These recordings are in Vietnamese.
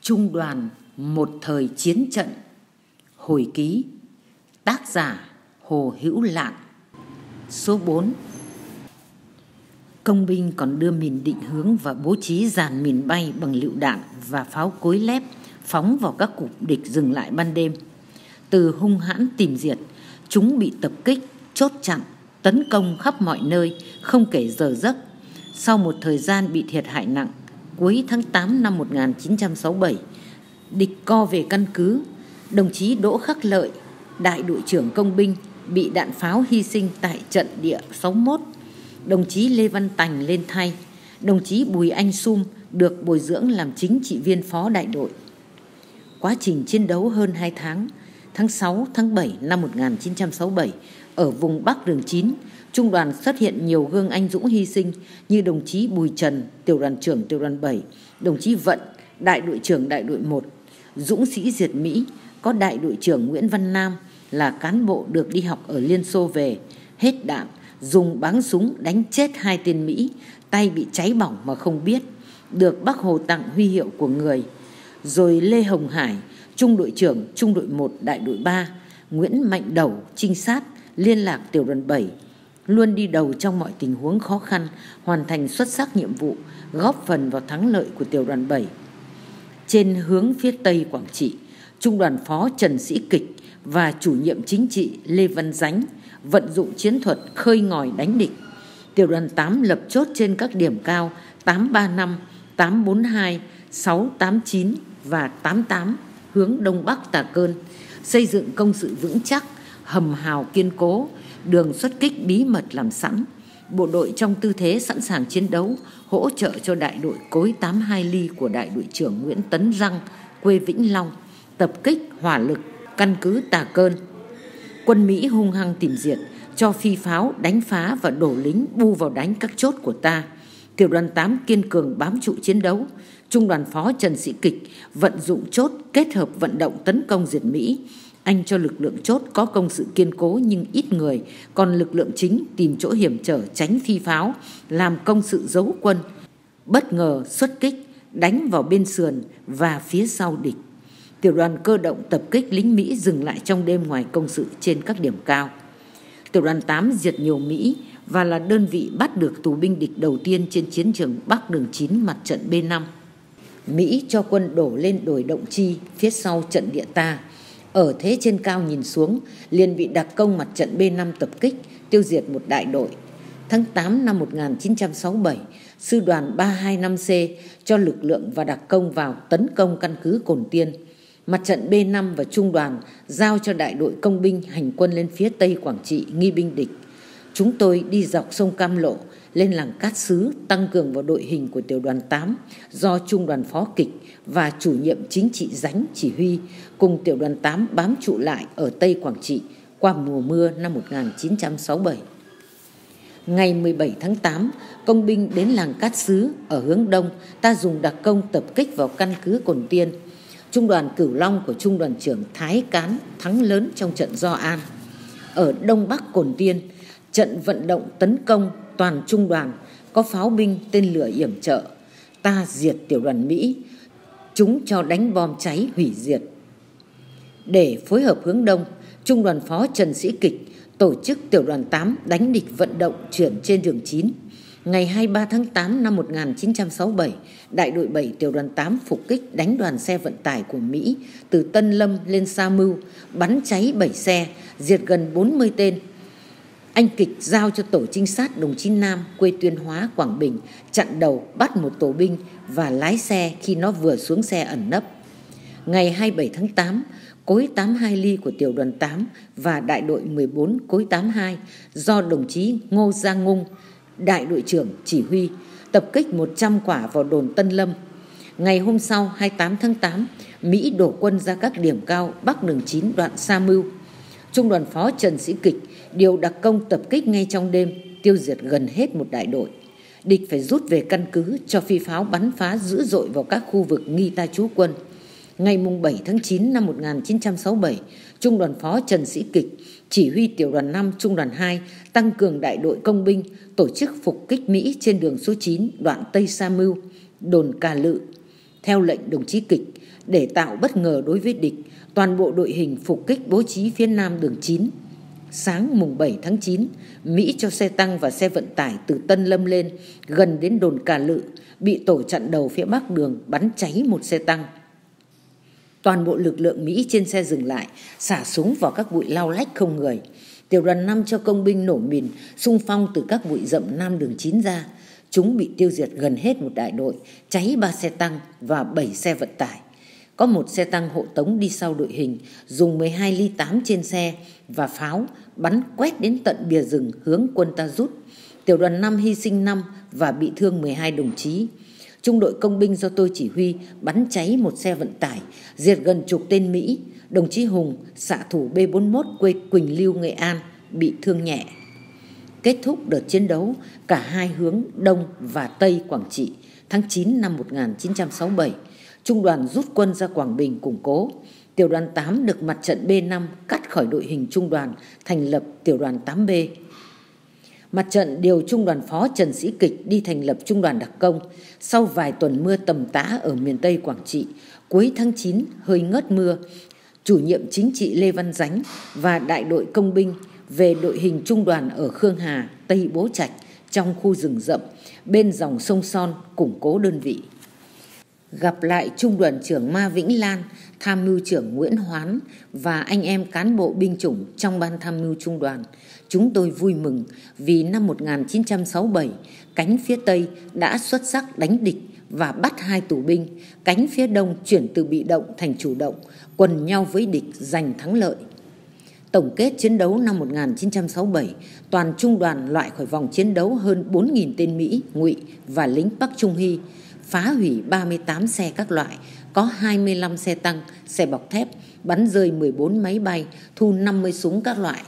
Trung đoàn một thời chiến trận. Hồi ký. Tác giả Hồ Hữu Lạn. Số 4. Công binh còn đưa mìn định hướng và bố trí dàn mìn bay bằng lựu đạn và pháo cối lép phóng vào các cụm địch dừng lại ban đêm. Từ hung hãn tìm diệt, chúng bị tập kích, chốt chặn, tấn công khắp mọi nơi, không kể giờ giấc. Sau một thời gian bị thiệt hại nặng, cuối tháng 8 năm 1967, địch co về căn cứ. Đồng chí Đỗ Khắc Lợi, đại đội trưởng công binh, bị đạn pháo hy sinh tại trận địa 61. Đồng chí Lê Văn Tành lên thay. Đồng chí Bùi Anh Sum được bồi dưỡng làm chính trị viên phó đại đội. Quá trình chiến đấu hơn 2 tháng, tháng 6, tháng 7 năm 1967, ở vùng Bắc Đường 9, Trung đoàn xuất hiện nhiều gương anh dũng hy sinh như đồng chí Bùi Trần, tiểu đoàn trưởng tiểu đoàn 7, đồng chí Vận, đại đội trưởng đại đội 1, dũng sĩ diệt Mỹ, có đại đội trưởng Nguyễn Văn Nam là cán bộ được đi học ở Liên Xô về, hết đạn, dùng báng súng đánh chết 2 tên Mỹ, tay bị cháy bỏng mà không biết, được Bác Hồ tặng huy hiệu của người. Rồi Lê Hồng Hải, trung đội trưởng trung đội 1 đại đội 3, Nguyễn Mạnh Đẩu, trinh sát, liên lạc tiểu đoàn 7, luôn đi đầu trong mọi tình huống khó khăn, hoàn thành xuất sắc nhiệm vụ, góp phần vào thắng lợi của tiểu đoàn 7. Trên hướng phía Tây Quảng Trị, Trung đoàn phó Trần Sĩ Kịch và chủ nhiệm chính trị Lê Văn Dánh vận dụng chiến thuật khơi ngòi đánh địch. Tiểu đoàn 8 lập chốt trên các điểm cao 835, 842, 689 và 88 hướng Đông Bắc Tà Cơn, xây dựng công sự vững chắc, hầm hào kiên cố, đường xuất kích bí mật làm sẵn. Bộ đội trong tư thế sẵn sàng chiến đấu, hỗ trợ cho đại đội cối 82 ly của đại đội trưởng Nguyễn Tấn Răng, quê Vĩnh Long, tập kích hỏa lực căn cứ Tà Cơn. Quân Mỹ hung hăng tìm diệt, cho phi pháo đánh phá và đổ lính bu vào đánh các chốt của ta. Tiểu đoàn 8 kiên cường bám trụ chiến đấu. Trung đoàn phó Trần Sĩ Kịch vận dụng chốt kết hợp vận động tấn công diệt Mỹ. Anh cho lực lượng chốt có công sự kiên cố nhưng ít người, còn lực lượng chính tìm chỗ hiểm trở tránh phi pháo, làm công sự giấu quân, bất ngờ xuất kích, đánh vào bên sườn và phía sau địch. Tiểu đoàn cơ động tập kích lính Mỹ dừng lại trong đêm ngoài công sự trên các điểm cao. Tiểu đoàn 8 diệt nhiều Mỹ và là đơn vị bắt được tù binh địch đầu tiên trên chiến trường Bắc Đường 9 mặt trận B5. Mỹ cho quân đổ lên đồi Động Chi phía sau trận địa ta. Ở thế trên cao nhìn xuống, liền bị đặc công mặt trận B5 tập kích, tiêu diệt một đại đội. Tháng 8 năm 1967, sư đoàn 325C cho lực lượng và đặc công vào tấn công căn cứ Cồn Tiên. Mặt trận B5 và trung đoàn giao cho đại đội công binh hành quân lên phía Tây Quảng Trị nghi binh địch. Chúng tôi đi dọc sông Cam Lộ lên làng Cát Sứ, tăng cường vào đội hình của tiểu đoàn 8 do trung đoàn phó Kịch và chủ nhiệm chính trị Dánh chỉ huy, cùng tiểu đoàn 8 bám trụ lại ở Tây Quảng Trị qua mùa mưa năm 1967. Ngày 17 tháng 8, công binh đến làng Cát Sứ ở hướng đông, ta dùng đặc công tập kích vào căn cứ Cồn Tiên. Trung đoàn Cửu Long của trung đoàn trưởng Thái Cán thắng lớn trong trận Do An. Ở đông bắc Cồn Tiên, trận vận động tấn công toàn trung đoàn, có pháo binh tên lửa yểm trợ, ta diệt tiểu đoàn Mỹ, chúng cho đánh bom cháy hủy diệt. Để phối hợp hướng đông, trung đoàn phó Trần Sĩ Kịch tổ chức tiểu đoàn 8 đánh địch vận động chuyển trên đường 9. Ngày 23 tháng 8 năm 1967, đại đội 7 tiểu đoàn 8 phục kích đánh đoàn xe vận tải của Mỹ từ Tân Lâm lên Sa Mưu, bắn cháy 7 xe, diệt gần 40 tên. Anh Kịch giao cho tổ trinh sát đồng chí Nam, quê Tuyên Hóa, Quảng Bình, chặn đầu bắt một tổ binh và lái xe khi nó vừa xuống xe ẩn nấp. Ngày 27 tháng 8, cối 82 ly của tiểu đoàn 8 và đại đội 14 cối 82 do đồng chí Ngô Gia Ngung, đại đội trưởng chỉ huy, tập kích 100 quả vào đồn Tân Lâm. Ngày hôm sau 28 tháng 8, Mỹ đổ quân ra các điểm cao Bắc Đường 9 đoạn Sa Mưu. Trung đoàn phó Trần Sĩ Kịch điều đặc công tập kích ngay trong đêm, tiêu diệt gần hết một đại đội. Địch phải rút về căn cứ cho phi pháo bắn phá dữ dội vào các khu vực nghi ta trú quân. Ngày 7 tháng 9 năm 1967, Trung đoàn phó Trần Sĩ Kịch chỉ huy tiểu đoàn 5 trung đoàn 2 tăng cường đại đội công binh tổ chức phục kích Mỹ trên đường số 9 đoạn Tây Sa Mưu, đồn Cà Lự. Theo lệnh đồng chí Kịch, Để tạo bất ngờ đối với địch, toàn bộ đội hình phục kích bố trí phía nam đường 9. Sáng mùng 7 tháng 9, Mỹ cho xe tăng và xe vận tải từ Tân Lâm lên, gần đến đồn Cà Lự, bị tổ chặn đầu phía bắc đường bắn cháy một xe tăng. Toàn bộ lực lượng Mỹ trên xe dừng lại, xả súng vào các bụi lau lách không người. Tiểu đoàn 5 cho công binh nổ mìn, xung phong từ các bụi rậm nam đường 9 ra. Chúng bị tiêu diệt gần hết một đại đội, cháy 3 xe tăng và 7 xe vận tải. Có một xe tăng hộ tống đi sau đội hình, dùng 12 ly 8 trên xe và pháo bắn quét đến tận bìa rừng hướng quân ta rút. Tiểu đoàn 5 hy sinh 5 và bị thương 12 đồng chí. Trung đội công binh do tôi chỉ huy bắn cháy một xe vận tải, diệt gần chục tên Mỹ. Đồng chí Hùng, xạ thủ B41 quê Quỳnh Lưu, Nghệ An, bị thương nhẹ. Kết thúc đợt chiến đấu cả hai hướng Đông và Tây Quảng Trị tháng 9 năm 1967, Trung đoàn rút quân ra Quảng Bình củng cố. Tiểu đoàn 8 được mặt trận B5 cắt khỏi đội hình trung đoàn, thành lập tiểu đoàn 8B. Mặt trận điều trung đoàn phó Trần Sĩ Kịch đi thành lập trung đoàn đặc công. Sau vài tuần mưa tầm tã ở miền Tây Quảng Trị, cuối tháng 9 hơi ngớt mưa, chủ nhiệm chính trị Lê Văn Dánh và đại đội công binh về đội hình trung đoàn ở Khương Hà, Tây Bố Trạch trong khu rừng rậm bên dòng sông Son củng cố đơn vị. Gặp lại trung đoàn trưởng Ma Vĩnh Lan, tham mưu trưởng Nguyễn Hoán và anh em cán bộ binh chủng trong ban tham mưu trung đoàn, chúng tôi vui mừng vì năm 1967, cánh phía Tây đã xuất sắc đánh địch và bắt 2 tù binh, cánh phía Đông chuyển từ bị động thành chủ động, quần nhau với địch giành thắng lợi. Tổng kết chiến đấu năm 1967, toàn trung đoàn loại khỏi vòng chiến đấu hơn 4.000 tên Mỹ, Ngụy và lính Bắc Trung Hy, phá hủy 38 xe các loại, có 25 xe tăng, xe bọc thép, bắn rơi 14 máy bay, thu 50 súng các loại.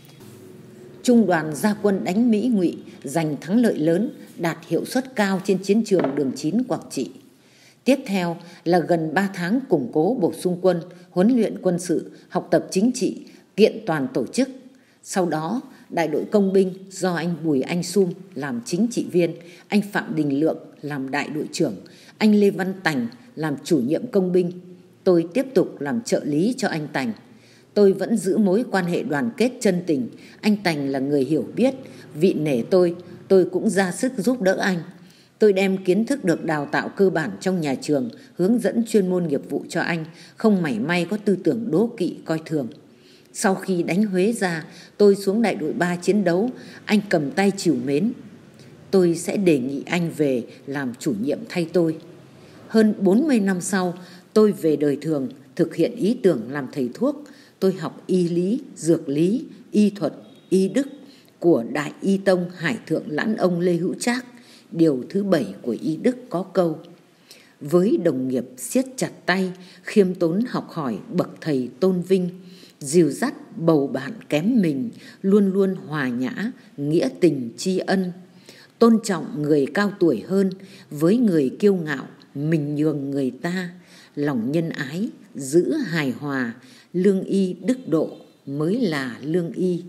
Trung đoàn ra quân đánh Mỹ Ngụy, giành thắng lợi lớn, đạt hiệu suất cao trên chiến trường đường 9 Quảng Trị. Tiếp theo là gần 3 tháng củng cố bổ sung quân, huấn luyện quân sự, học tập chính trị, kiện toàn tổ chức. Sau đó, đại đội công binh do anh Bùi Anh Sum làm chính trị viên, anh Phạm Đình Lượng làm đại đội trưởng, anh Lê Văn Tành làm chủ nhiệm công binh. Tôi tiếp tục làm trợ lý cho anh Tành. Tôi vẫn giữ mối quan hệ đoàn kết chân tình. Anh Tành là người hiểu biết, vị nể tôi cũng ra sức giúp đỡ anh. Tôi đem kiến thức được đào tạo cơ bản trong nhà trường, hướng dẫn chuyên môn nghiệp vụ cho anh, không mảy may có tư tưởng đố kỵ coi thường. Sau khi đánh Huế ra, tôi xuống đại đội 3 chiến đấu, anh cầm tay trìu mến. Tôi sẽ đề nghị anh về làm chủ nhiệm thay tôi. Hơn 40 năm sau, tôi về đời thường, thực hiện ý tưởng làm thầy thuốc. Tôi học y lý, dược lý, y thuật, y đức của Đại Y Tông Hải Thượng Lãn Ông Lê Hữu Trác. Điều thứ 7 của y đức có câu: với đồng nghiệp siết chặt tay, khiêm tốn học hỏi bậc thầy tôn vinh, dìu dắt bầu bạn kém mình, luôn luôn hòa nhã, nghĩa tình tri ân. Tôn trọng người cao tuổi hơn, với người kiêu ngạo, mình nhường người ta. Lòng nhân ái, giữ hài hòa, lương y đức độ mới là lương y.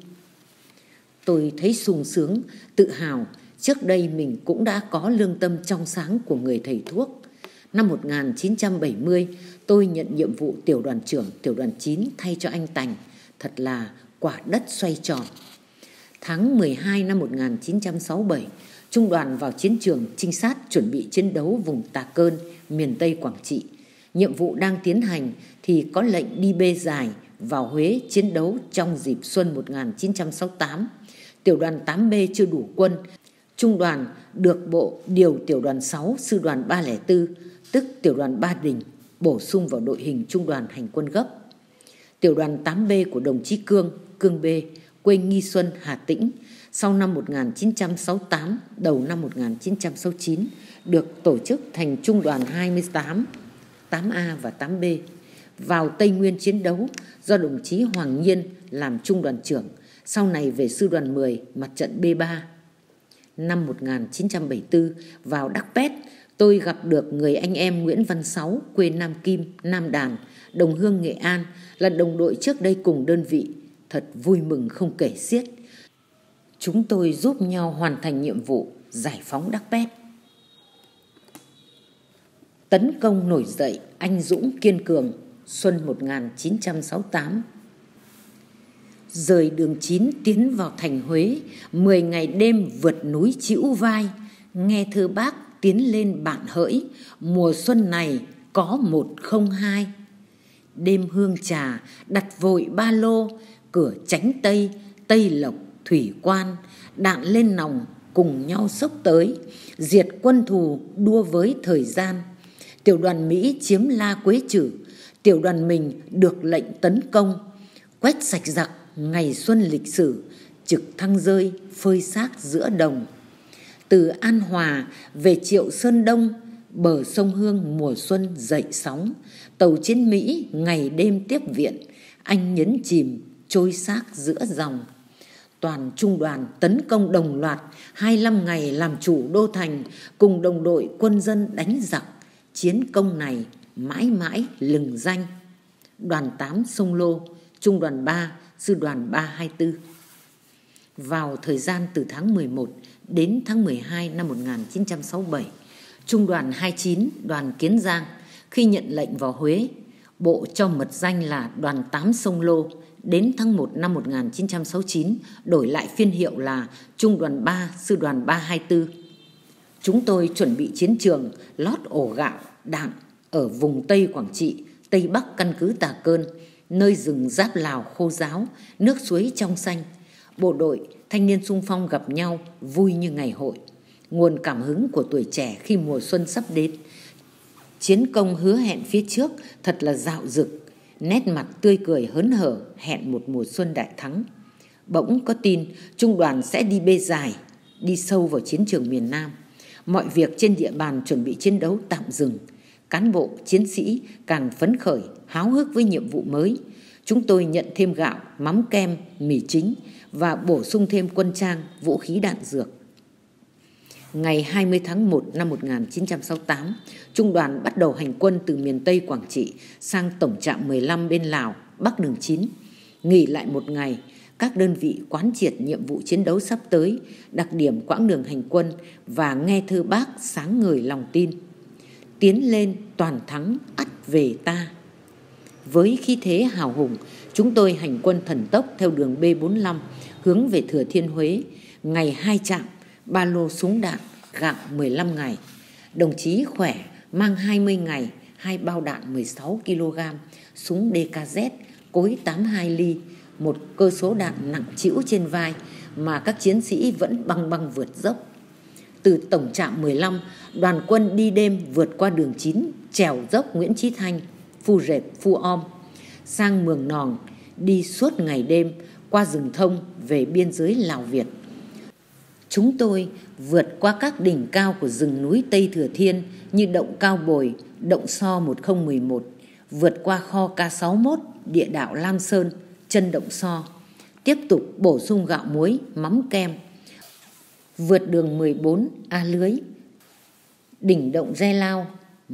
Tôi thấy sung sướng, tự hào. Trước đây mình cũng đã có lương tâm trong sáng của người thầy thuốc. Năm 1970, tôi nhận nhiệm vụ tiểu đoàn trưởng tiểu đoàn 9 thay cho anh Tành. Thật là quả đất xoay tròn. Tháng 12 năm 1967, trung đoàn vào chiến trường trinh sát chuẩn bị chiến đấu vùng Tà Cơn, miền Tây Quảng Trị. Nhiệm vụ đang tiến hành thì có lệnh đi bê dài vào Huế chiến đấu trong dịp xuân 1968. Tiểu đoàn 8B chưa đủ quân. Trung đoàn được bộ điều tiểu đoàn 6, sư đoàn 304, tức tiểu đoàn Ba Đình, bổ sung vào đội hình trung đoàn hành quân gấp. Tiểu đoàn 8B của đồng chí Cương B, quê Nghi Xuân, Hà Tĩnh, sau năm 1968, đầu năm 1969, được tổ chức thành trung đoàn 28, 8A và 8B, vào Tây Nguyên chiến đấu do đồng chí Hoàng Nhiên làm trung đoàn trưởng, sau này về sư đoàn 10, mặt trận B3. Năm 1974, vào Đắc Pét, tôi gặp được người anh em Nguyễn Văn Sáu, quê Nam Kim, Nam Đàn, đồng hương Nghệ An, là đồng đội trước đây cùng đơn vị. Thật vui mừng không kể xiết. Chúng tôi giúp nhau hoàn thành nhiệm vụ giải phóng Đắc Pét. tấn công nổi dậy anh dũng kiên cường xuân 1968. Rời đường 9 tiến vào thành Huế, 10 ngày đêm vượt núi chịu vai, nghe thơ Bác tiến lên bạn hỡi, mùa xuân này có 102. Đêm hương trà đặt vội ba lô, cửa Chánh Tây, Tây Lộc, Thủy Quan, đạn lên nòng cùng nhau xốc tới, diệt quân thù đua với thời gian. Tiểu đoàn Mỹ chiếm La Quế Chử, tiểu đoàn mình được lệnh tấn công, quét sạch giặc ngày xuân lịch sử, trực thăng rơi phơi xác giữa đồng. Từ An Hòa về Triệu Sơn Đông, bờ sông Hương mùa xuân dậy sóng, tàu chiến Mỹ ngày đêm tiếp viện, anh nhấn chìm trôi xác giữa dòng. Toàn trung đoàn tấn công đồng loạt 25 ngày làm chủ đô thành, cùng đồng đội quân dân đánh giặc. Chiến công này mãi mãi lừng danh. Đoàn 8 Sông Lô, Trung đoàn 3, Sư đoàn 324. Vào thời gian từ tháng 11 đến tháng 12 năm 1967, Trung đoàn 29, đoàn Kiến Giang, khi nhận lệnh vào Huế, Bộ cho mật danh là đoàn 8 Sông Lô. Đến tháng 1 năm 1969, đổi lại phiên hiệu là Trung đoàn 3, Sư đoàn 324. Chúng tôi chuẩn bị chiến trường lót ổ gạo, đạn ở vùng Tây Quảng Trị, Tây Bắc căn cứ Tà Cơn, nơi rừng giáp Lào khô ráo, nước suối trong xanh. Bộ đội, thanh niên xung phong gặp nhau vui như ngày hội. Nguồn cảm hứng của tuổi trẻ khi mùa xuân sắp đến. Chiến công hứa hẹn phía trước thật là rạo rực, nét mặt tươi cười hớn hở hẹn một mùa xuân đại thắng. Bỗng có tin trung đoàn sẽ đi bê dài, đi sâu vào chiến trường miền Nam. Mọi việc trên địa bàn chuẩn bị chiến đấu tạm dừng. Cán bộ, chiến sĩ càng phấn khởi, háo hức với nhiệm vụ mới. Chúng tôi nhận thêm gạo, mắm kem, mì chính và bổ sung thêm quân trang, vũ khí đạn dược. Ngày 20 tháng 1 năm 1968, Trung đoàn bắt đầu hành quân từ miền Tây Quảng Trị sang tổng trạm 15 bên Lào, Bắc đường 9. Nghỉ lại một ngày, các đơn vị quán triệt nhiệm vụ chiến đấu sắp tới, đặc điểm quãng đường hành quân và nghe thơ Bác sáng ngời lòng tin. Tiến lên toàn thắng ắt về ta. Với khí thế hào hùng, chúng tôi hành quân thần tốc theo đường B45 hướng về Thừa Thiên Huế. Ngày 2 trạm, ba lô súng đạn, gạo 15 ngày. Đồng chí khỏe mang 20 ngày, 2 bao đạn 16 kg, súng DKZ, cối 82 ly, một cơ số đạn nặng trĩu trên vai mà các chiến sĩ vẫn băng băng vượt dốc. Từ tổng trạm 15, đoàn quân đi đêm vượt qua đường 9, trèo dốc Nguyễn Chí Thanh, Phu Rệp, Phu Om, sang Mường Nòng, đi suốt ngày đêm qua rừng thông về biên giới Lào Việt. Chúng tôi vượt qua các đỉnh cao của rừng núi Tây Thừa Thiên như Động Cao Bồi, Động So 1011, vượt qua kho K61, địa đạo Lam Sơn, chân Động So, tiếp tục bổ sung gạo muối, mắm kem, vượt đường 14 A Lưới, đỉnh Động Re Lao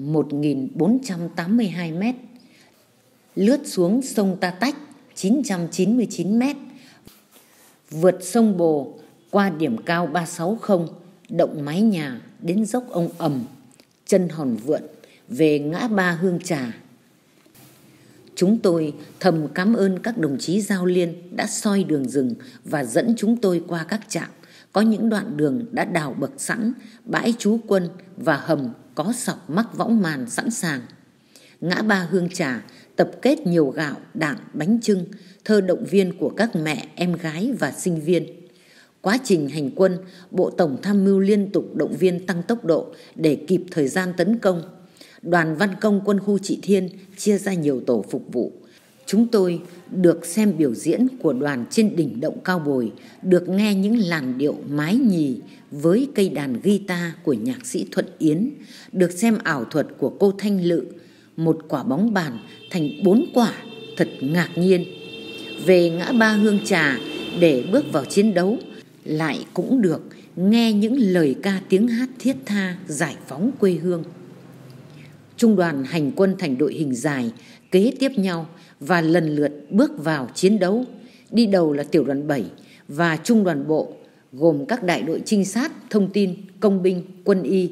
1482 m, lướt xuống sông Ta Tách 999 m, vượt sông Bồ qua điểm cao 360, Động Mái Nhà đến dốc Ông Ầm, chân Hòn Vượn, về ngã ba Hương Trà. Chúng tôi thầm cảm ơn các đồng chí giao liên đã soi đường rừng và dẫn chúng tôi qua các trạm. Có những đoạn đường đã đào bậc sẵn, bãi trú quân và hầm có sọc mắc võng màn sẵn sàng. Ngã ba Hương Trà tập kết nhiều gạo, đạn, bánh chưng, thơ động viên của các mẹ, em gái và sinh viên. Quá trình hành quân, Bộ Tổng Tham mưu liên tục động viên tăng tốc độ để kịp thời gian tấn công. Đoàn Văn Công quân khu Trị Thiên chia ra nhiều tổ phục vụ. Chúng tôi được xem biểu diễn của đoàn trên đỉnh Động Cao Bồi, được nghe những làn điệu mái nhì với cây đàn guitar của nhạc sĩ Thuận Yến, được xem ảo thuật của cô Thanh Lự, một quả bóng bàn thành 4 quả, thật ngạc nhiên. Về ngã ba Hương Trà để bước vào chiến đấu, lại cũng được nghe những lời ca tiếng hát thiết tha giải phóng quê hương. Trung đoàn hành quân thành đội hình dài, kế tiếp nhau và lần lượt bước vào chiến đấu. Đi đầu là tiểu đoàn 7 và trung đoàn bộ, gồm các đại đội trinh sát, thông tin, công binh, quân y.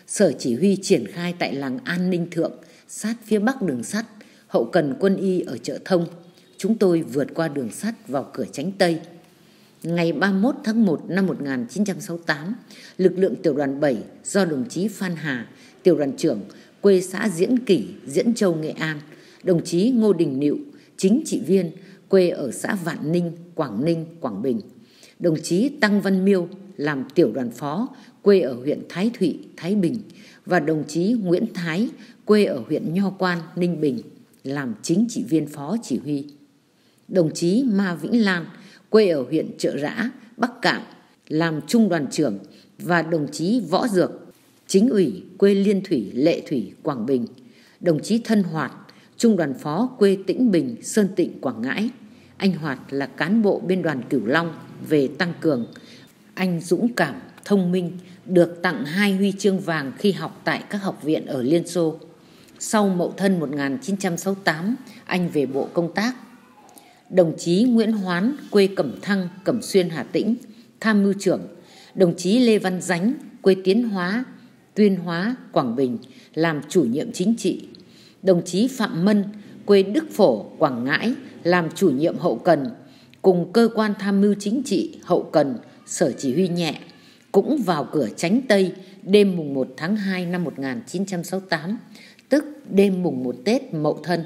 Sở chỉ huy triển khai tại làng An Ninh Thượng, sát phía bắc đường sắt, hậu cần quân y ở Chợ Thông. Chúng tôi vượt qua đường sắt vào cửa Chánh Tây. Ngày 31 tháng 1 năm 1968, lực lượng tiểu đoàn 7 do đồng chí Phan Hà, tiểu đoàn trưởng, quê xã Diễn Kỷ, Diễn Châu, Nghệ An, đồng chí Ngô Đình Nịu, chính trị viên, quê ở xã Vạn Ninh, Quảng Ninh, Quảng Bình, đồng chí Tăng Văn Miêu làm tiểu đoàn phó, quê ở huyện Thái Thụy, Thái Bình, và đồng chí Nguyễn Thái, quê ở huyện Nho Quan, Ninh Bình, làm chính trị viên phó chỉ huy. Đồng chí Ma Vĩnh Lan, quê ở huyện Chợ Rã, Bắc Cạn, làm trung đoàn trưởng, và đồng chí Võ Dược, chính ủy, quê Liên Thủy, Lệ Thủy, Quảng Bình, đồng chí Thân Hoạt, trung đoàn phó, quê Tĩnh Bình, Sơn Tịnh, Quảng Ngãi. Anh Hoạt là cán bộ bên đoàn Cửu Long về tăng cường. Anh dũng cảm, thông minh, được tặng 2 huy chương vàng khi học tại các học viện ở Liên Xô. Sau Mậu Thân 1968, anh về Bộ Công tác. Đồng chí Nguyễn Hoán, quê Cẩm Thăng, Cẩm Xuyên, Hà Tĩnh, tham mưu trưởng. Đồng chí Lê Văn Dánh, quê Tuyên Hóa, Quảng Bình, làm chủ nhiệm chính trị. Đồng chí Phạm Mân, quê Đức Phổ, Quảng Ngãi, làm chủ nhiệm hậu cần, cùng cơ quan tham mưu chính trị, hậu cần, sở chỉ huy nhẹ, cũng vào cửa Chánh Tây đêm mùng 1 tháng 2 năm 1968, tức đêm mùng 1 Tết Mậu Thân.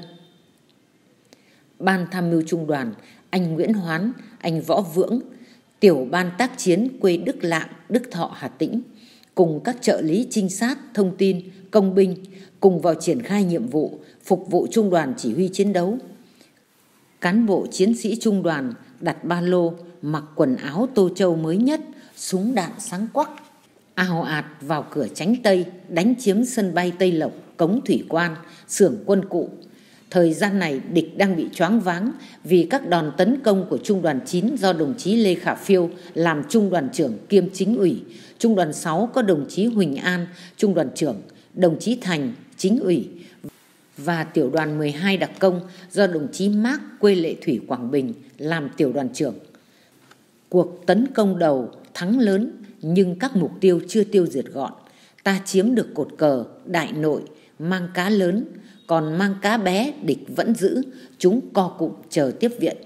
Ban tham mưu trung đoàn, anh Nguyễn Hoán, anh Võ Vưỡng, tiểu ban tác chiến quê Đức Lạng, Đức Thọ, Hà Tĩnh, cùng các trợ lý trinh sát, thông tin, công binh, cùng vào triển khai nhiệm vụ, phục vụ trung đoàn chỉ huy chiến đấu. Cán bộ chiến sĩ trung đoàn đặt ba lô, mặc quần áo Tô Châu mới nhất, súng đạn sáng quắc, ào ạt vào cửa Chánh Tây, đánh chiếm sân bay Tây Lộc, cống thủy quan, xưởng quân cụ. Thời gian này địch đang bị choáng váng vì các đòn tấn công của Trung đoàn 9 do đồng chí Lê Khả Phiêu làm trung đoàn trưởng kiêm chính ủy, Trung đoàn 6 có đồng chí Huỳnh An, trung đoàn trưởng, đồng chí Thành, chính ủy, và tiểu đoàn 12 đặc công do đồng chí Mác, quê Lệ Thủy, Quảng Bình, làm tiểu đoàn trưởng. Cuộc tấn công đầu thắng lớn nhưng các mục tiêu chưa tiêu diệt gọn. Ta chiếm được cột cờ, Đại Nội, Mang Cá lớn, còn Mang Cá bé địch vẫn giữ, chúng co cụm chờ tiếp viện.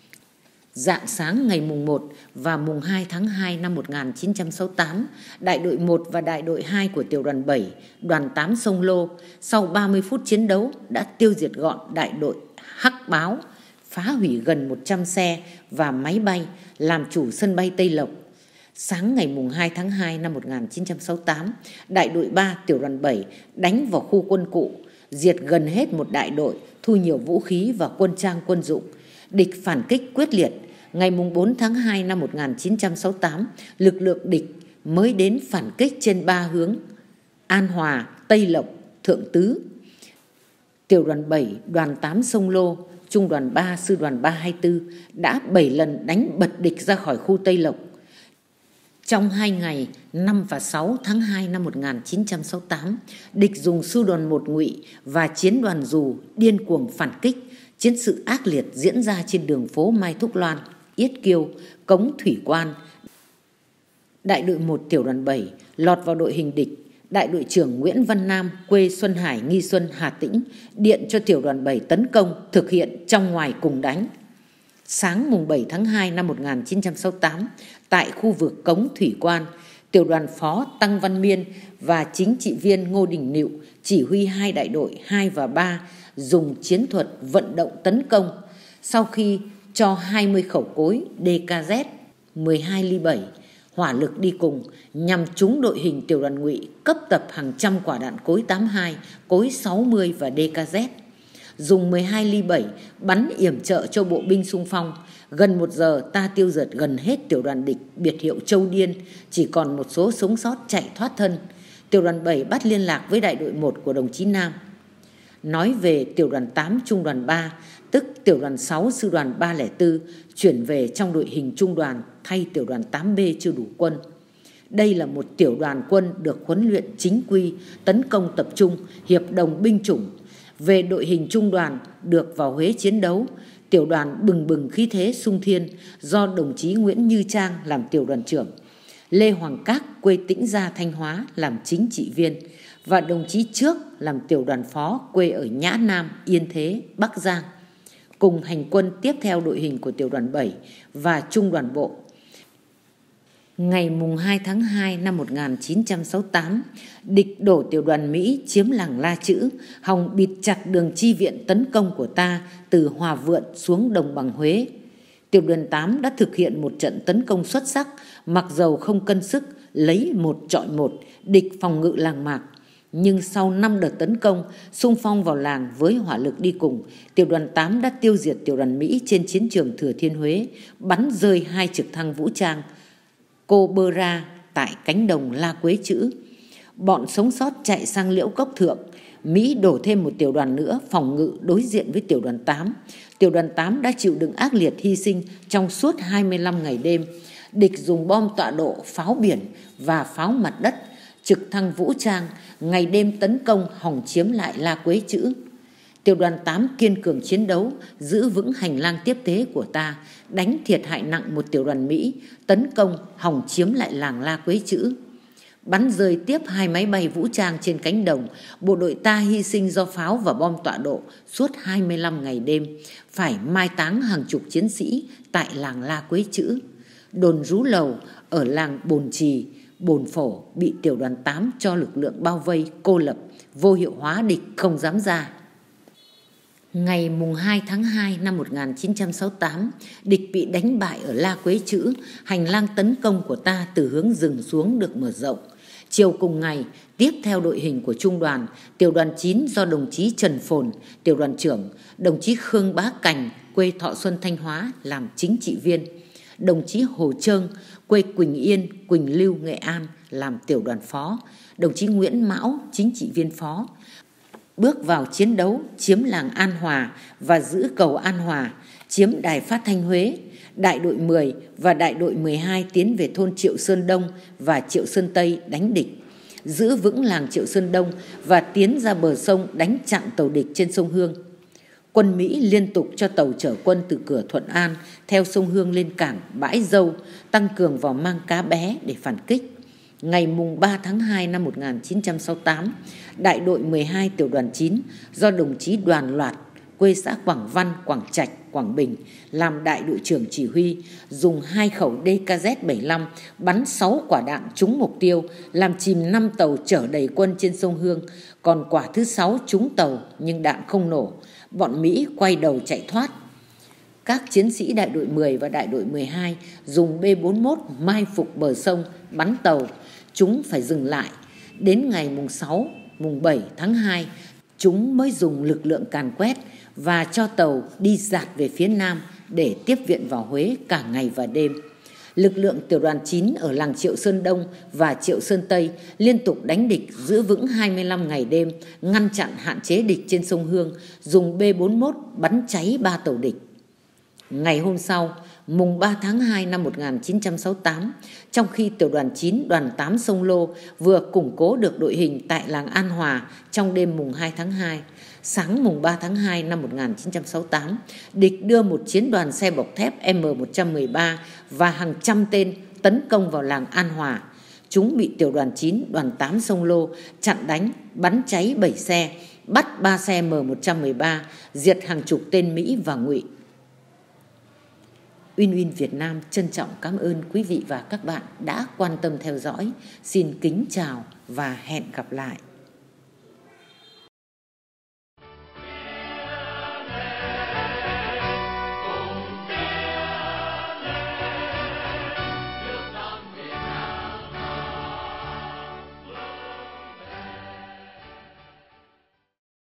Rạng sáng ngày mùng 1 và mùng 2 tháng 2 năm 1968, đại đội 1 và đại đội 2 của tiểu đoàn 7, đoàn 8 Sông Lô, sau 30 phút chiến đấu đã tiêu diệt gọn đại đội Hắc Báo, phá hủy gần 100 xe và máy bay, làm chủ sân bay Tây Lộc. Sáng ngày mùng 2 tháng 2 năm 1968, đại đội 3 tiểu đoàn 7 đánh vào khu quân cụ, diệt gần hết một đại đội, thu nhiều vũ khí và quân trang quân dụng. Địch phản kích quyết liệt. Ngày mùng 4 tháng 2 năm 1968, lực lượng địch mới đến phản kích trên 3 hướng: An Hòa, Tây Lộc, Thượng Tứ. Tiểu đoàn 7, đoàn 8 Sông Lô, trung đoàn 3, sư đoàn 324 đã 7 lần đánh bật địch ra khỏi khu Tây Lộc. Trong 2 ngày 5 và 6 tháng 2 năm 1968, địch dùng sư đoàn 1 Ngụy và chiến đoàn Dù điên cuồng phản kích. Chiến sự ác liệt diễn ra trên đường phố Mai Thúc Loan, Yết Kiêu, cống Thủy Quan. Đại đội 1 tiểu đoàn 7 lọt vào đội hình địch. Đại đội trưởng Nguyễn Văn Nam, quê Xuân Hải, Nghi Xuân, Hà Tĩnh, điện cho tiểu đoàn 7 tấn công, thực hiện trong ngoài cùng đánh. Sáng mùng 7 tháng 2 năm 1968, tại khu vực cống Thủy Quan, tiểu đoàn phó Tăng Văn Miên và chính trị viên Ngô Đình Nịu chỉ huy 2 đại đội 2 và 3 dùng chiến thuật vận động tấn công. Sau khi cho 20 khẩu cối DKZ 12 ly 7 hỏa lực đi cùng nhằm trúng đội hình tiểu đoàn Ngụy cấp tập hàng trăm quả đạn cối 82, cối 60 và DKZ. Dùng 12 ly 7 bắn yểm trợ cho bộ binh xung phong. Gần 1 giờ ta tiêu diệt gần hết tiểu đoàn địch biệt hiệu Châu Điên, chỉ còn một số sống sót chạy thoát thân. Tiểu đoàn 7 bắt liên lạc với đại đội 1 của đồng chí Nam. Nói về tiểu đoàn 8 trung đoàn 3, tức tiểu đoàn 6 sư đoàn 304 chuyển về trong đội hình trung đoàn thay tiểu đoàn 8B chưa đủ quân. Đây là một tiểu đoàn quân được huấn luyện chính quy, tấn công tập trung, hiệp đồng binh chủng. Về đội hình trung đoàn được vào Huế chiến đấu, tiểu đoàn bừng bừng khí thế sung thiên do đồng chí Nguyễn Như Trang làm tiểu đoàn trưởng. Lê Hoàng Các quê Tĩnh Gia Thanh Hóa làm chính trị viên và đồng chí Trước làm tiểu đoàn phó quê ở Nhã Nam, Yên Thế, Bắc Giang, cùng hành quân tiếp theo đội hình của tiểu đoàn 7 và trung đoàn bộ. Ngày 2 tháng 2 năm 1968, địch đổ tiểu đoàn Mỹ chiếm làng La Chữ, hòng bịt chặt đường chi viện tấn công của ta từ Hòa Vượn xuống đồng bằng Huế. Tiểu đoàn 8 đã thực hiện một trận tấn công xuất sắc, mặc dầu không cân sức, lấy 1 chọi 1, địch phòng ngự làng mạc. Nhưng sau 5 đợt tấn công, xung phong vào làng với hỏa lực đi cùng, tiểu đoàn 8 đã tiêu diệt tiểu đoàn Mỹ trên chiến trường Thừa Thiên Huế, bắn rơi 2 trực thăng vũ trang Cobra tại cánh đồng La Quế Chữ. Bọn sống sót chạy sang Liễu Cốc Thượng. Mỹ đổ thêm một tiểu đoàn nữa phòng ngự đối diện với tiểu đoàn 8. Tiểu đoàn 8 đã chịu đựng ác liệt hy sinh trong suốt 25 ngày đêm. Địch dùng bom tọa độ, pháo biển và pháo mặt đất, trực thăng vũ trang ngày đêm tấn công hòng chiếm lại La Quế Chữ. Tiểu đoàn 8 kiên cường chiến đấu, giữ vững hành lang tiếp tế của ta, đánh thiệt hại nặng một tiểu đoàn Mỹ, tấn công hòng chiếm lại làng La Quế Chữ. Bắn rơi tiếp 2 máy bay vũ trang trên cánh đồng, bộ đội ta hy sinh do pháo và bom tọa độ suốt 25 ngày đêm, phải mai táng hàng chục chiến sĩ tại làng La Quế Chữ. Đồn Rú Lầu ở làng Bồn Trì, Bồn Phổ bị tiểu đoàn 8 cho lực lượng bao vây, cô lập, vô hiệu hóa, địch không dám ra. Ngày 2 tháng 2 năm 1968, địch bị đánh bại ở La Quế Chữ, hành lang tấn công của ta từ hướng rừng xuống được mở rộng. Chiều cùng ngày, tiếp theo đội hình của trung đoàn, tiểu đoàn 9 do đồng chí Trần Phồn, tiểu đoàn trưởng, đồng chí Khương Bá Cành, quê Thọ Xuân Thanh Hóa làm chính trị viên, đồng chí Hồ Trơn, quê Quỳnh Yên, Quỳnh Lưu, Nghệ An làm tiểu đoàn phó, đồng chí Nguyễn Mão, chính trị viên phó, bước vào chiến đấu, chiếm làng An Hòa và giữ cầu An Hòa, chiếm đài phát thanh Huế. Đại đội 10 và đại đội 12 tiến về thôn Triệu Sơn Đông và Triệu Sơn Tây đánh địch, giữ vững làng Triệu Sơn Đông và tiến ra bờ sông đánh chặn tàu địch trên sông Hương. Quân Mỹ liên tục cho tàu chở quân từ cửa Thuận An theo sông Hương lên cảng Bãi Dâu, tăng cường vào Mang Cá Bé để phản kích. Ngày 3 tháng 2 năm 1968, đại đội 12 tiểu đoàn 9 do đồng chí Đoàn Loạt, quê xã Quảng Văn, Quảng Trạch, Quảng Bình làm đại đội trưởng chỉ huy, dùng 2 khẩu DKZ-75 bắn 6 quả đạn trúng mục tiêu, làm chìm 5 tàu chở đầy quân trên sông Hương, còn quả thứ 6 trúng tàu nhưng đạn không nổ. Bọn Mỹ quay đầu chạy thoát. Các chiến sĩ đại đội 10 và đại đội 12 dùng B-41 mai phục bờ sông bắn tàu, chúng phải dừng lại. Đến ngày 7 tháng 2, chúng mới dùng lực lượng càn quét và cho tàu đi dạt về phía nam để tiếp viện vào Huế cả ngày và đêm. Lực lượng tiểu đoàn 9 ở làng Triệu Sơn Đông và Triệu Sơn Tây liên tục đánh địch, giữ vững 25 ngày đêm, ngăn chặn hạn chế địch trên sông Hương, dùng B-41 bắn cháy 3 tàu địch. Ngày hôm sau, mùng 3 tháng 2 năm 1968, trong khi tiểu đoàn 9 đoàn 8 sông Lô vừa củng cố được đội hình tại làng An Hòa trong đêm mùng 2 tháng 2, sáng mùng 3 tháng 2 năm 1968, địch đưa một chiến đoàn xe bọc thép M113 và hàng trăm tên tấn công vào làng An Hòa. Chúng bị tiểu đoàn 9 đoàn 8 sông Lô chặn đánh, bắn cháy 7 xe, bắt 3 xe M113, diệt hàng chục tên Mỹ và Ngụy. Uyên Uyên Việt Nam trân trọng cảm ơn quý vị và các bạn đã quan tâm theo dõi. Xin kính chào và hẹn gặp lại.